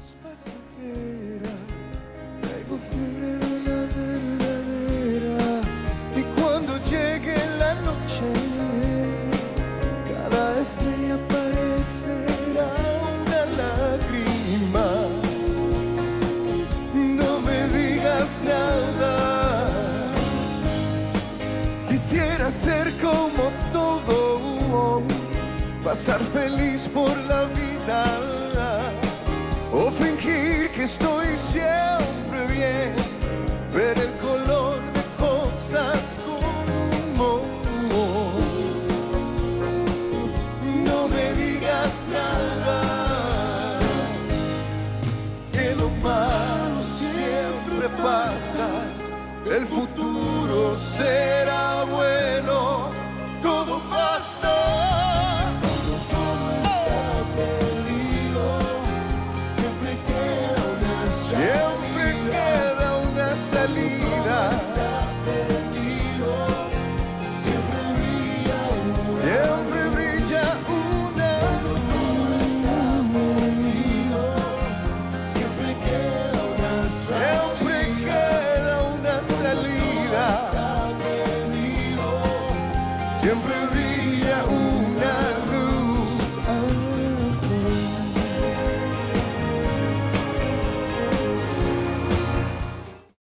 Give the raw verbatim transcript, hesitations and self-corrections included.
es pasajera, traigo fiebre de la verdadera. Y cuando llegue la noche, cada estrella parecerá una lágrima. No me digas nada. Quisiera ser como todos, pasar feliz por la vida, o fingir que estoy siempre bien, ver el color de cosas con humor. No me digas nada, que lo malo siempre pasa, el futuro será bueno, todo pasa. Cuando todo está perdido, siempre queda una salida. Siempre queda una salida. Cuando todo está perdido, siempre brilla una. Siempre brilla una. Cuando todo está perdido, siempre queda una salida. Siempre queda una salida. Siempre brilla un